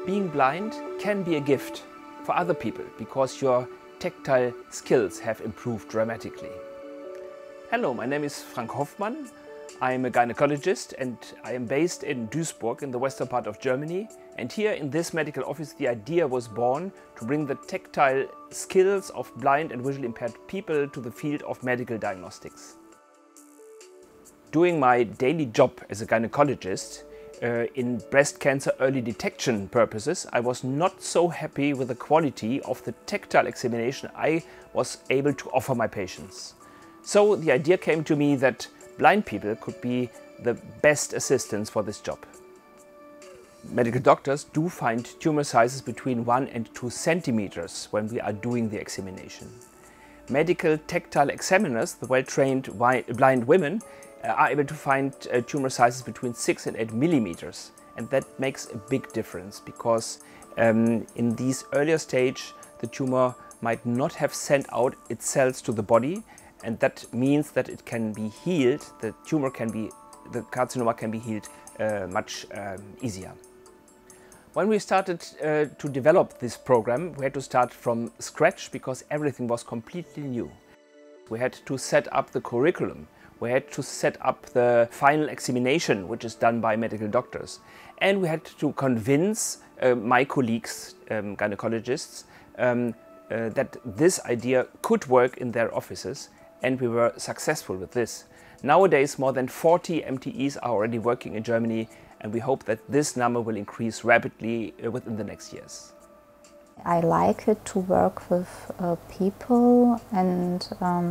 Being blind can be a gift for other people because your tactile skills have improved dramatically. Hello, my name is Frank Hoffmann. I am a gynecologist and I am based in Duisburg in the western part of Germany. And here in this medical office the idea was born to bring the tactile skills of blind and visually impaired people to the field of medical diagnostics. Doing my daily job as a gynecologist in breast cancer early detection purposes, I was not so happy with the quality of the tactile examination I was able to offer my patients. So the idea came to me that blind people could be the best assistants for this job. Medical doctors do find tumor sizes between 1 and 2 centimeters when we are doing the examination. Medical tactile examiners, the well-trained blind women, are able to find tumor sizes between 6 and 8 millimeters. And that makes a big difference because in these earlier stage the tumor might not have sent out its cells to the body, and that means that it can be healed, the carcinoma can be healed much easier. When we started to develop this program, we had to start from scratch because everything was completely new. We had to set up the curriculum. We had to set up the final examination, which is done by medical doctors. And we had to convince my colleagues, gynecologists, that this idea could work in their offices, and we were successful with this. Nowadays, more than 40 MTEs are already working in Germany, and we hope that this number will increase rapidly within the next years. I like it to work with people, and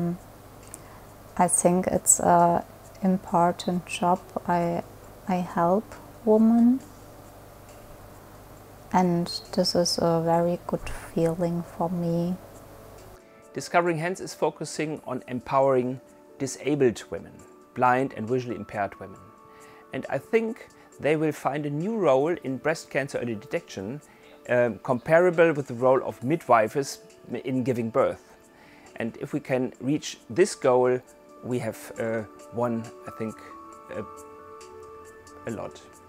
I think it's an important job. I help women, and this is a very good feeling for me. Discovering Hands is focusing on empowering disabled women, blind and visually impaired women. And I think they will find a new role in breast cancer early detection, comparable with the role of midwives in giving birth. And if we can reach this goal, we have won, I think, a lot.